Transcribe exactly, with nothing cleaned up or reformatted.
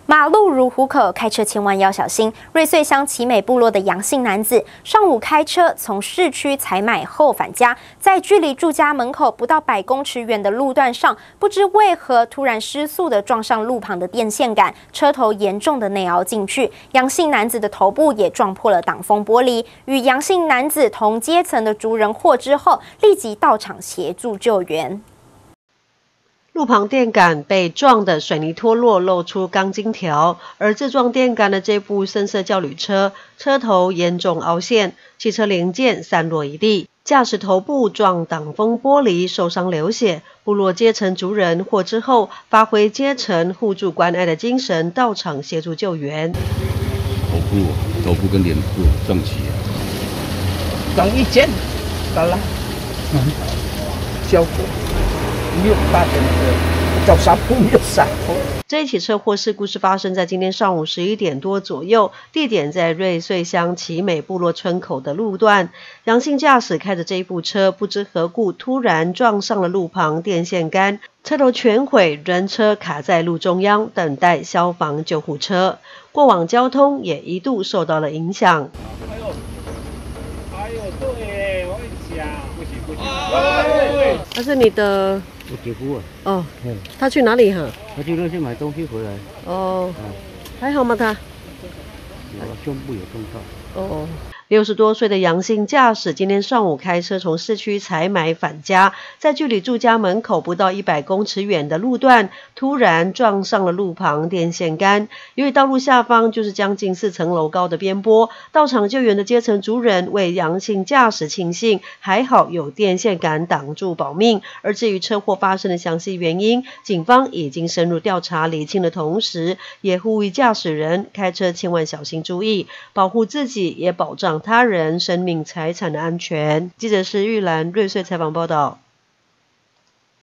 马路如虎口，开车千万要小心。瑞穗乡奇美部落的杨姓男子上午开车从市区采买后返家，在距离住家门口不到百公尺远的路段上，不知为何突然失速的撞上路旁的电线杆，车头严重的内凹进去。杨姓男子的头部也撞破了挡风玻璃。与杨姓男子同阶层的族人获知后，立即到场协助救援。 路旁电杆被撞得水泥脱落，露出钢筋条。而自撞电杆的这部深色轿旅车，车头严重凹陷，汽车零件散落一地。驾驶头部撞挡风玻璃，受伤流血。部落阶层族人获知后，发挥阶层互助关爱的精神，到场协助救援。 头部、头部跟脸部撞击， 撞一肩，到了，嗯，效果。 没有大点的，叫啥不没有啥。 这一起车祸事故是发生在今天上午十一点多左右，地点在瑞穗乡奇美部落村口的路段。杨姓驾驶开着这一部车，不知何故突然撞上了路旁电线杆，车头全毁，人车卡在路中央，等待消防救护车。过往交通也一度受到了影响。 哎呦，哎呦，对，我跟你讲，不行不行。 他是你的。 我姐夫啊， 哦，嗯，他去哪里哈？ 他去那些买东西回来。 哦，嗯、还好吗他？ 有啊，胸部有重创。 哦。 六十多岁的杨姓驾驶今天上午开车从市区采买返家，在距离住家门口不到一百公尺远的路段，突然撞上了路旁电线杆。由于道路下方就是将近四层楼高的边坡，到场救援的阶层族人为杨姓驾驶庆幸，还好有电线杆挡住保命。而至于车祸发生的详细原因，警方已经深入调查厘清的同时，也呼吁驾驶人开车千万小心注意，保护自己也保障 他人生命财产的安全。记者施玉兰瑞穗采访报道。